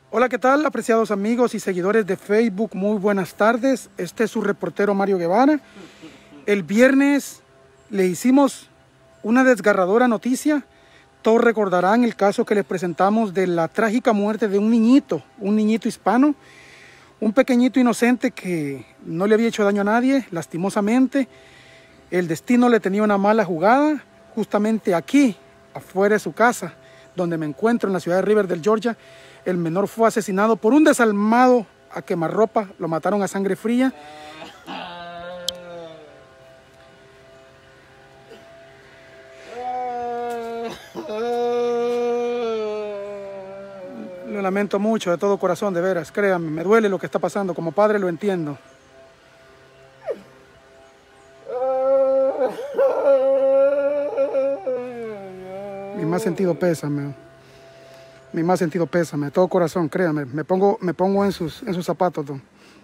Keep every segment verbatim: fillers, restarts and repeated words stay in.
Hola, ¿qué tal, apreciados amigos y seguidores de Facebook? Muy buenas tardes. Este es su reportero Mario Guevara. El viernes le hicimos una desgarradora noticia. Todos recordarán el caso que les presentamos de la trágica muerte de un niñito, un niñito hispano, un pequeñito inocente que no le había hecho daño a nadie, lastimosamente. El destino le tenía una mala jugada, justamente aquí, afuera de su casa, donde me encuentro en la ciudad de Riverdale, Georgia. El menor fue asesinado por un desalmado a quemarropa, lo mataron a sangre fría. Lo lamento mucho de todo corazón, de veras, créanme, me duele lo que está pasando, como padre lo entiendo. Mi más sentido pésame. Mi más sentido pésame, de todo corazón, créanme, me pongo, me pongo en sus, en sus zapatos, don.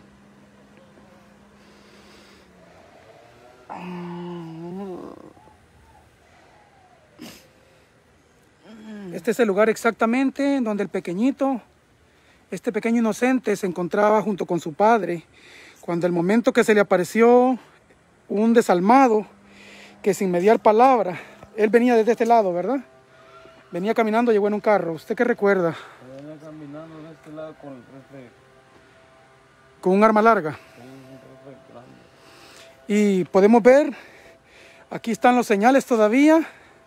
Este es el lugar exactamente donde el pequeñito, este pequeño inocente, se encontraba junto con su padre, cuando el momento que se le apareció un desalmado, que sin mediar palabra, él venía desde este lado, ¿verdad? Venía caminando, llegó en un carro. ¿Usted qué recuerda? Venía caminando de este lado con el rifle. Con un arma larga. Con un rifle grande. Y podemos ver, aquí están los señales todavía.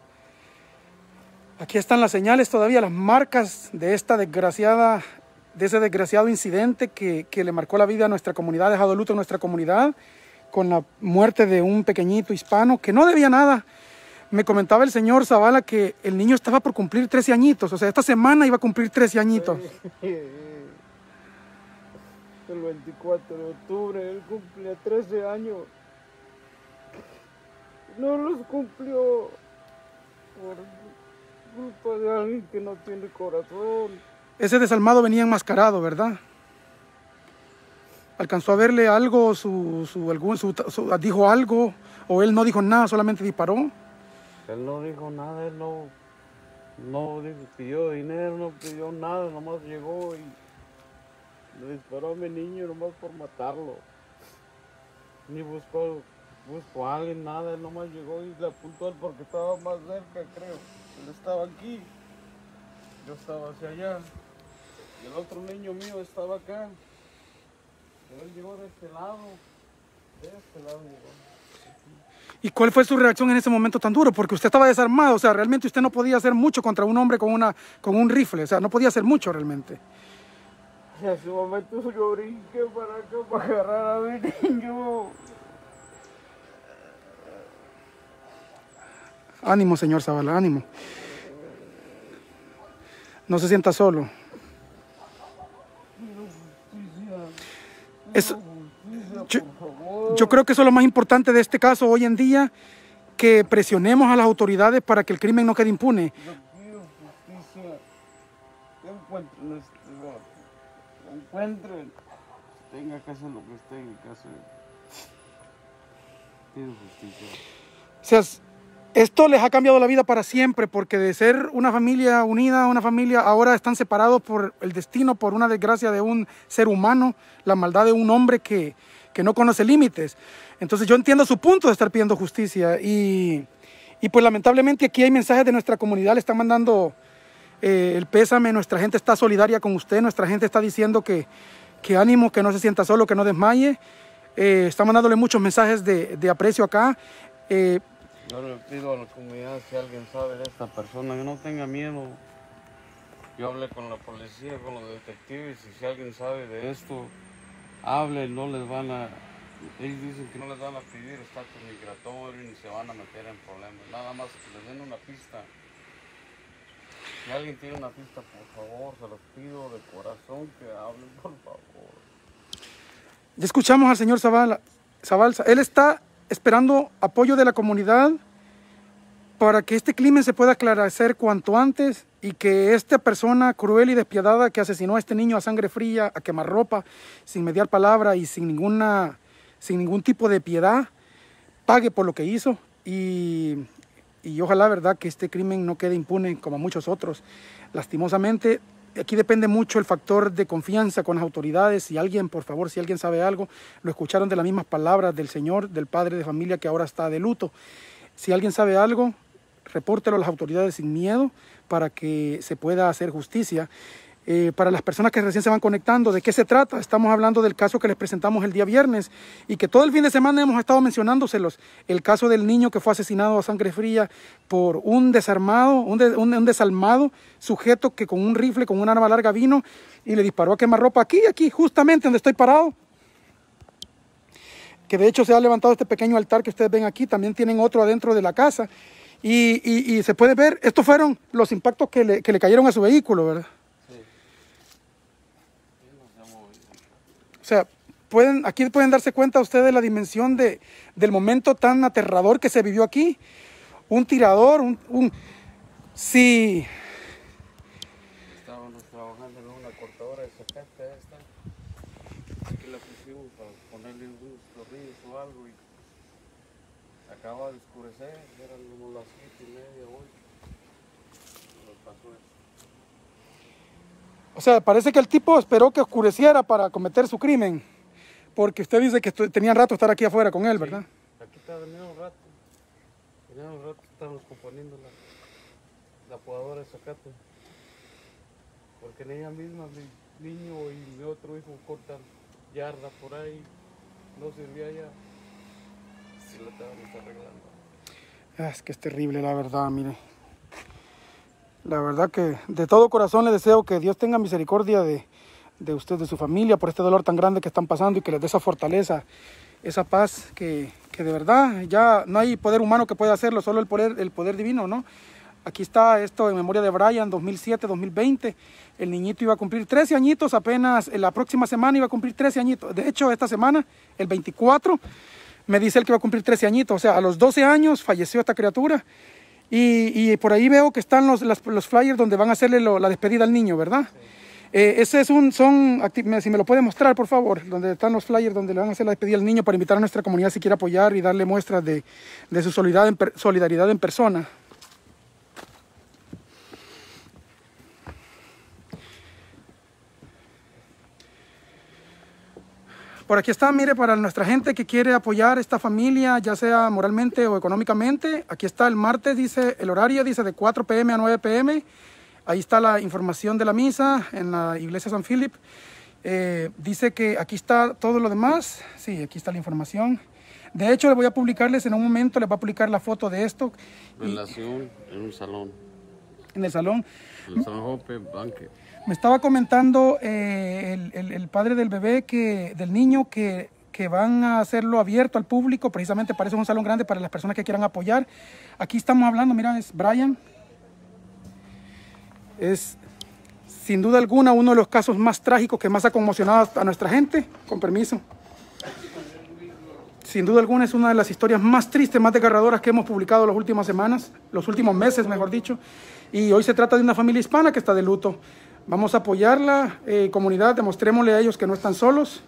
Aquí están las señales todavía, las marcas de esta desgraciada, de ese desgraciado incidente que, que le marcó la vida a nuestra comunidad, ha dejado luto en nuestra comunidad, con la muerte de un pequeñito hispano que no debía nada. Me comentaba el señor Zavala que el niño estaba por cumplir trece añitos, o sea, esta semana iba a cumplir trece añitos. El veinticuatro de octubre, él cumplía trece años. No los cumplió por culpa de alguien que no tiene corazón. Ese desalmado venía enmascarado, ¿verdad? ¿Alcanzó a verle algo, su, su, algún, su, su, dijo algo, o él no dijo nada, solamente disparó? Él no dijo nada, él no, no pidió dinero, no pidió nada, nomás llegó y le disparó a mi niño nomás por matarlo. Ni buscó, buscó a alguien, nada, él nomás llegó y le apuntó a él porque estaba más cerca, creo. Él estaba aquí, yo estaba hacia allá, y el otro niño mío estaba acá. Pero él llegó de este lado, de este lado llegó. ¿Y cuál fue su reacción en ese momento tan duro? Porque usted estaba desarmado, o sea, realmente usted no podía hacer mucho contra un hombre con, una, con un rifle, o sea, no podía hacer mucho realmente. En ese momento yo brinqué para acá para agarrar a mi niño. Ánimo, señor Zavala, ánimo. No se sienta solo. Eso, yo, yo creo que eso es lo más importante de este caso hoy en día, que presionemos a las autoridades para que el crimen no quede impune. Yo quiero justicia, que encuentren este vato, que encuentren, tenga que hacer lo que tenga que hacer. Pido justicia. O sea, esto les ha cambiado la vida para siempre, porque de ser una familia unida, una familia, ahora están separados por el destino, por una desgracia de un ser humano, la maldad de un hombre que, que no conoce límites. Entonces yo entiendo su punto de estar pidiendo justicia y, y pues lamentablemente aquí hay mensajes de nuestra comunidad, le están mandando eh, el pésame, nuestra gente está solidaria con usted, nuestra gente está diciendo que, que ánimo, que no se sienta solo, que no desmaye, eh, está mandándole muchos mensajes de, de aprecio acá. Eh, Yo le pido a la comunidad, si alguien sabe de esta persona, que no tenga miedo. Yo hablé con la policía, con los detectives, y si alguien sabe de esto, hable, no les van a... Ellos dicen que no les van a pedir estatus migratorio ni se van a meter en problemas. Nada más que les den una pista. Si alguien tiene una pista, por favor, se los pido de corazón que hablen, por favor. Ya escuchamos al señor Zavala, Zabalza. Él está esperando apoyo de la comunidad para que este crimen se pueda aclarecer cuanto antes y que esta persona cruel y despiadada que asesinó a este niño a sangre fría, a quemarropa, sin mediar palabra y sin, ninguna, sin ningún tipo de piedad, pague por lo que hizo y, y ojalá, verdad, que este crimen no quede impune como muchos otros. Lastimosamente, aquí depende mucho el factor de confianza con las autoridades. Si alguien, por favor, si alguien sabe algo, lo escucharon de las mismas palabras del señor, del padre de familia que ahora está de luto. Si alguien sabe algo, repórtelo a las autoridades sin miedo para que se pueda hacer justicia. Eh, para las personas que recién se van conectando, ¿de qué se trata? Estamos hablando del caso que les presentamos el día viernes y que todo el fin de semana hemos estado mencionándoselos. El caso del niño que fue asesinado a sangre fría por un desarmado, un, de, un, un desalmado sujeto que con un rifle, con un arma larga vino y le disparó a quemarropa aquí, aquí, justamente donde estoy parado. Que de hecho se ha levantado este pequeño altar que ustedes ven aquí, también tienen otro adentro de la casa. Y, y, y se puede ver, estos fueron los impactos que le, que le cayeron a su vehículo, ¿verdad? O sea, pueden, aquí pueden darse cuenta ustedes la dimensión de, del momento tan aterrador que se vivió aquí. Un tirador, un... un sí. Estábamos trabajando en una cortadora de zacate esta. Aquí la pusimos para ponerle unos tornillos o algo y acaba de oscurecer, eran como las siete y media hoy. Nos pasó eso. O sea, parece que el tipo esperó que oscureciera para cometer su crimen. Porque usted dice que tenían rato estar aquí afuera con él, ¿verdad? Sí, aquí está, venía un rato. Venía un rato, estábamos componiendo la, la podadora de zacate. Porque en ella misma mi niño y mi otro hijo cortan yarda por ahí. No servía ya. Si la estábamos arreglando. Ah, es que es terrible, la verdad, mire. La verdad que de todo corazón le deseo que Dios tenga misericordia de, de usted, de su familia, por este dolor tan grande que están pasando y que les dé esa fortaleza, esa paz, que, que de verdad ya no hay poder humano que pueda hacerlo, solo el poder, el poder divino, ¿no? Aquí está esto en memoria de Brian, dos mil siete, dos mil veinte. El niñito iba a cumplir trece añitos, apenas en la próxima semana iba a cumplir trece añitos. De hecho, esta semana, el veinticuatro, me dice él que iba a cumplir trece añitos. O sea, a los doce años falleció esta criatura. Y, y por ahí veo que están los, las, los flyers donde van a hacerle lo, la despedida al niño, ¿verdad? Sí. Eh, ese es un, son, si me lo puede mostrar, por favor, donde están los flyers donde le van a hacer la despedida al niño para invitar a nuestra comunidad si quiere apoyar y darle muestras de, de su solidaridad en, per, solidaridad en persona. Por aquí está, mire, para nuestra gente que quiere apoyar esta familia, ya sea moralmente o económicamente. Aquí está el martes, dice el horario, dice de cuatro p m a nueve p m Ahí está la información de la misa en la iglesia San Philip. Eh, dice que aquí está todo lo demás. Sí, aquí está la información. De hecho, le voy a publicarles en un momento, les voy a publicar la foto de esto. Relación en un salón. En el salón. En el San Jope Banque. Me estaba comentando eh, el, el, el padre del bebé, que, del niño, que, que van a hacerlo abierto al público, precisamente para eso es un salón grande para las personas que quieran apoyar. Aquí estamos hablando, mira, es Brian. Es sin duda alguna uno de los casos más trágicos que más ha conmocionado a nuestra gente. Con permiso. Sin duda alguna es una de las historias más tristes, más desgarradoras que hemos publicado las últimas semanas, los últimos meses, mejor dicho. Y hoy se trata de una familia hispana que está de luto. Vamos a apoyarla, eh, comunidad, demostrémosle a ellos que no están solos.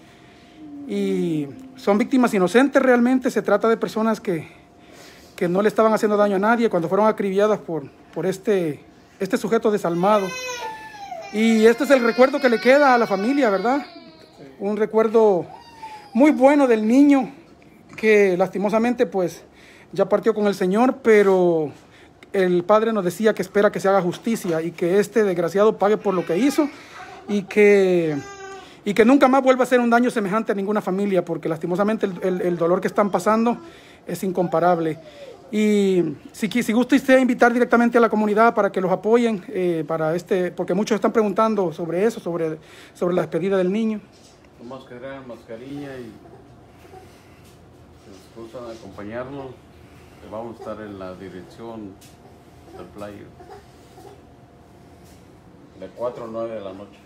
Y son víctimas inocentes realmente, se trata de personas que, que no le estaban haciendo daño a nadie cuando fueron acribilladas por, por este, este sujeto desalmado. Y este es el recuerdo que le queda a la familia, ¿verdad? Un recuerdo muy bueno del niño que lastimosamente pues ya partió con el Señor, pero el padre nos decía que espera que se haga justicia y que este desgraciado pague por lo que hizo y que, y que nunca más vuelva a hacer un daño semejante a ninguna familia, porque lastimosamente el, el, el dolor que están pasando es incomparable. Y si, si gusta usted invitar directamente a la comunidad para que los apoyen, eh, para este, porque muchos están preguntando sobre eso, sobre, sobre la despedida del niño. Tomás que traen mascarilla y si nos gustan acompañarnos, vamos a estar en la dirección del flyer de cuatro a nueve de la noche.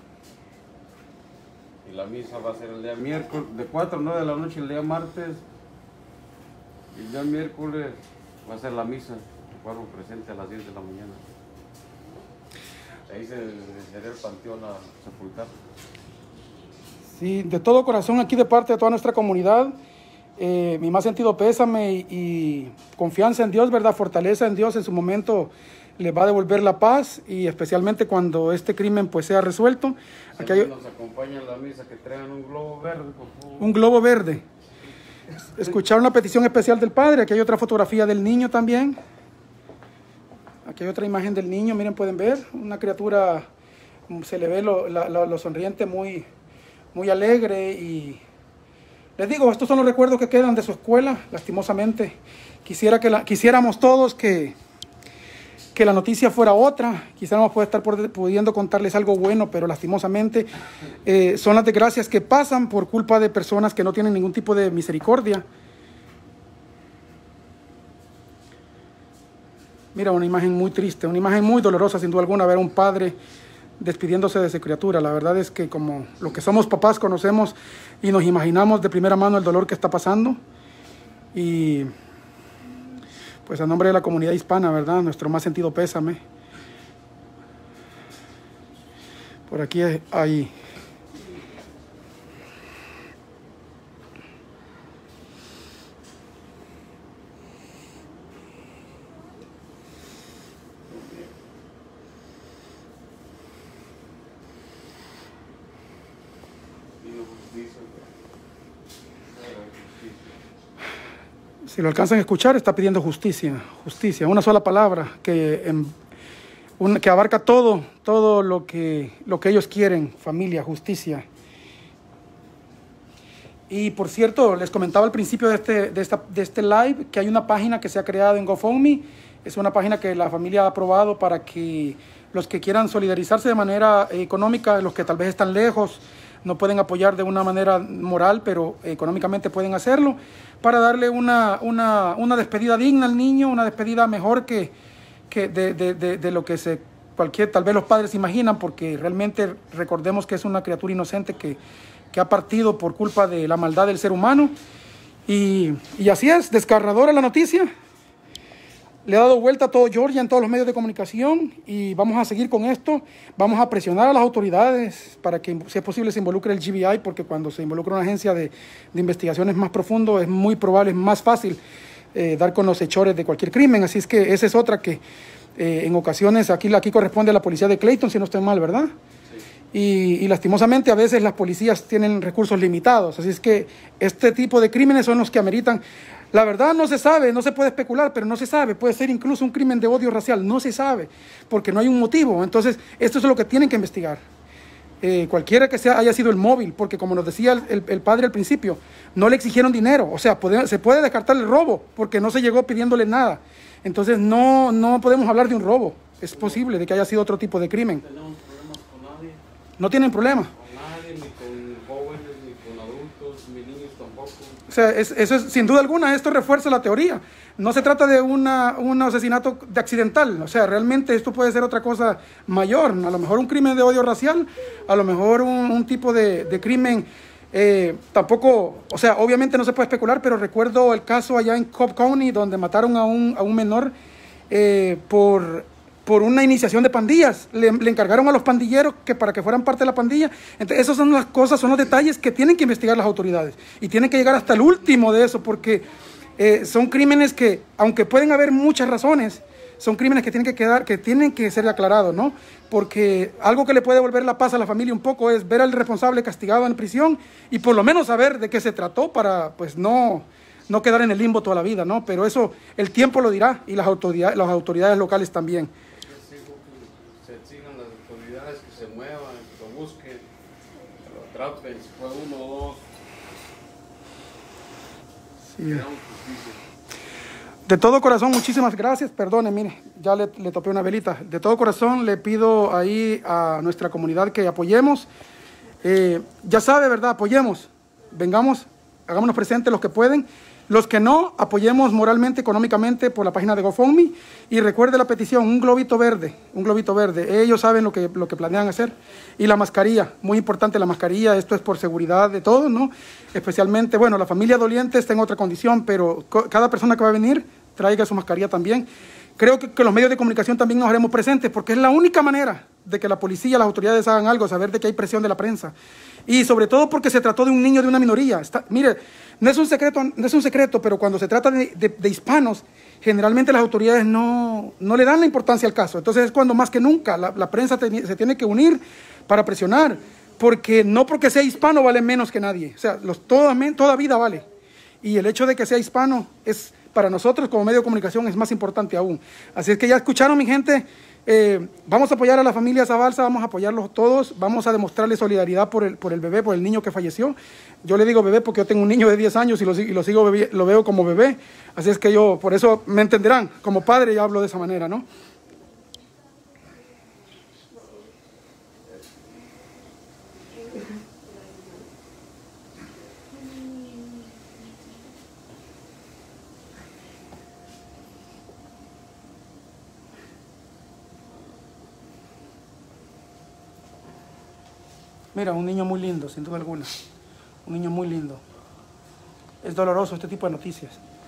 Y la misa va a ser el día miércoles, de cuatro a nueve de la noche el día martes. Y el día miércoles va a ser la misa, el cuerpo presente a las diez de la mañana. Ahí se será el panteón a sepultar. Sí, de todo corazón aquí de parte de toda nuestra comunidad, eh, mi más sentido pésame y, y confianza en Dios, ¿verdad? Fortaleza en Dios en su momento les va a devolver la paz, y especialmente cuando este crimen pues sea resuelto. Aquí hay... nos acompaña en la misa, que traigan un globo verde, por favor. Un globo verde. Escucharon la petición especial del padre. Aquí hay otra fotografía del niño también. Aquí hay otra imagen del niño, miren, pueden ver, una criatura, se le ve lo, la, lo, lo sonriente, muy, muy alegre. Y les digo, estos son los recuerdos que quedan de su escuela. Lastimosamente, quisiera que la, quisiéramos todos que, que la noticia fuera otra, quisiéramos poder estar por, pudiendo contarles algo bueno, pero lastimosamente eh, son las desgracias que pasan por culpa de personas que no tienen ningún tipo de misericordia. Mira, una imagen muy triste, una imagen muy dolorosa sin duda alguna, ver a un padre despidiéndose de su criatura. La verdad es que como los que somos papás conocemos y nos imaginamos de primera mano el dolor que está pasando. Y pues a nombre de la comunidad hispana, ¿verdad? Nuestro más sentido pésame. Por aquí hay... Si lo alcanzan a escuchar, está pidiendo justicia, justicia, una sola palabra que, en, un, que abarca todo, todo lo que, lo que ellos quieren, familia, justicia. Y por cierto, les comentaba al principio de este, de, esta, de este live que hay una página que se ha creado en GoFundMe. Es una página que la familia ha aprobado para que los que quieran solidarizarse de manera económica, los que tal vez están lejos, no pueden apoyar de una manera moral, pero económicamente pueden hacerlo, para darle una, una, una despedida digna al niño, una despedida mejor que, que de, de, de, de lo que se, cualquier, tal vez los padres imaginan, porque realmente recordemos que es una criatura inocente que, que ha partido por culpa de la maldad del ser humano. Y, y así es, desgarradora la noticia. Le ha dado vuelta a todo Georgia en todos los medios de comunicación, y vamos a seguir con esto. Vamos a presionar a las autoridades para que, si es posible, se involucre el G B I, porque cuando se involucra una agencia de, de investigaciones más profundo, es muy probable, es más fácil eh, dar con los hechores de cualquier crimen. Así es que esa es otra que eh, en ocasiones aquí, aquí corresponde a la policía de Clayton, si no estoy mal, ¿verdad? Sí. Y, y lastimosamente a veces las policías tienen recursos limitados. Así es que este tipo de crímenes son los que ameritan. La verdad no se sabe, no se puede especular, pero no se sabe. Puede ser incluso un crimen de odio racial, no se sabe, porque no hay un motivo. Entonces, esto es lo que tienen que investigar. Eh, cualquiera que sea, haya sido el móvil, porque como nos decía el, el, el padre al principio, no le exigieron dinero. O sea, puede, se puede descartar el robo, porque no se llegó pidiéndole nada. Entonces, no, no podemos hablar de un robo. Es posible de que haya sido otro tipo de crimen. No tenemos problemas con nadie. No tienen problema. Con nadie, ni con jóvenes, ni con adultos, ni niños tampoco. O sea, es, eso es, sin duda alguna, esto refuerza la teoría. No se trata de una, un asesinato de accidental. O sea, realmente esto puede ser otra cosa mayor. A lo mejor un crimen de odio racial, a lo mejor un, un tipo de, de crimen. Eh, tampoco, o sea, obviamente no se puede especular, pero recuerdo el caso allá en Cobb County, donde mataron a un, a un menor eh, por... por una iniciación de pandillas. Le, le encargaron a los pandilleros que para que fueran parte de la pandilla. Entonces, esas son las cosas, son los detalles que tienen que investigar las autoridades. Y tienen que llegar hasta el último de eso, porque eh, son crímenes que, aunque pueden haber muchas razones, son crímenes que tienen que quedar, que tienen que ser aclarados, ¿no? Porque algo que le puede devolver la paz a la familia un poco es ver al responsable castigado en prisión y por lo menos saber de qué se trató para, pues, no... no quedar en el limbo toda la vida, ¿no? Pero eso el tiempo lo dirá, y las autoridades, las autoridades locales también. Se exijan las autoridades que se muevan, que lo busquen, que lo atrapen, si fue uno o dos. Sí. De todo corazón, muchísimas gracias. Perdone, mire, ya le, le topé una velita. De todo corazón le pido ahí a nuestra comunidad que apoyemos. Eh, ya sabe, ¿verdad? Apoyemos. Vengamos, hagámonos presentes los que pueden. Los que no, apoyemos moralmente, económicamente por la página de GoFundMe. Y recuerde la petición, un globito verde, un globito verde. Ellos saben lo que, lo que planean hacer. Y la mascarilla, muy importante la mascarilla. Esto es por seguridad de todos, ¿no? Especialmente, bueno, la familia doliente está en otra condición, pero cada persona que va a venir, traiga su mascarilla también. Creo que, que los medios de comunicación también nos haremos presentes, porque es la única manera de que la policía, las autoridades hagan algo, saber de que hay presión de la prensa. Y sobre todo porque se trató de un niño de una minoría. Está, mire, no es un secreto, no es un secreto, pero cuando se trata de, de, de hispanos, generalmente las autoridades no, no le dan la importancia al caso. Entonces es cuando más que nunca la, la prensa te, se tiene que unir para presionar, porque no porque sea hispano vale menos que nadie. O sea, los, toda, toda vida vale. Y el hecho de que sea hispano es, para nosotros como medio de comunicación, es más importante aún. Así es que ya escucharon, mi gente. Eh, vamos a apoyar a la familia Zabalza, vamos a apoyarlos todos, vamos a demostrarle solidaridad por el, por el bebé, por el niño que falleció. Yo le digo bebé porque yo tengo un niño de diez años y lo, y lo, sigo bebé, lo veo como bebé, así es que yo, por eso me entenderán, como padre yo hablo de esa manera, ¿no? Mira, un niño muy lindo, sin duda alguna. Un niño muy lindo. Es doloroso este tipo de noticias.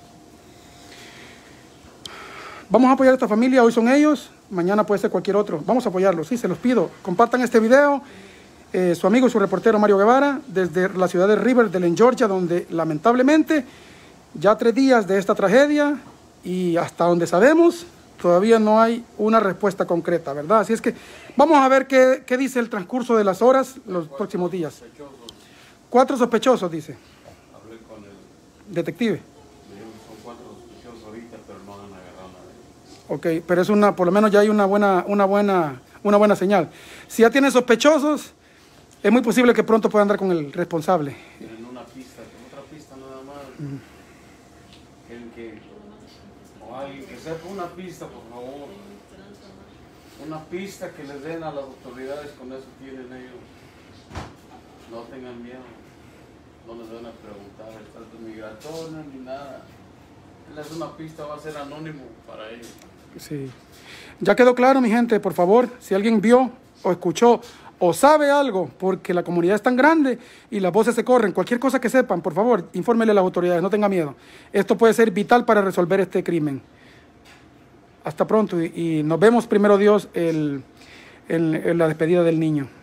Vamos a apoyar a esta familia, hoy son ellos, mañana puede ser cualquier otro. Vamos a apoyarlos, sí, se los pido. Compartan este video. Eh, su amigo y su reportero Mario Guevara, desde la ciudad de Riverdale, en Georgia, donde lamentablemente ya tres días de esta tragedia y hasta donde sabemos, todavía no hay una respuesta concreta, ¿verdad? Así es que vamos a ver qué, qué dice el transcurso de las horas, los próximos días. Sospechosos. Cuatro sospechosos, dice. Hablé con el... Detective. Me dijeron que son cuatro sospechosos ahorita, pero no han agarrado a nadie. Ok, pero es una, por lo menos ya hay una buena, una buena, una buena señal. Si ya tienen sospechosos, es muy posible que pronto puedan dar con el responsable. Tienen una pista, otra pista nada más. Mm. Quieren que... O alguien que sepa una pista, por favor. Una pista que les den a las autoridades, con eso tienen ellos. No tengan miedo. No les van a preguntar estatus migratorio ni nada. Les una pista, va a ser anónimo para ellos. Sí. Ya quedó claro, mi gente, por favor, si alguien vio o escuchó o sabe algo, porque la comunidad es tan grande y las voces se corren, cualquier cosa que sepan, por favor, infórmenle a las autoridades, no tengan miedo. Esto puede ser vital para resolver este crimen. Hasta pronto y, y nos vemos, primero Dios, el, el, en la despedida del niño.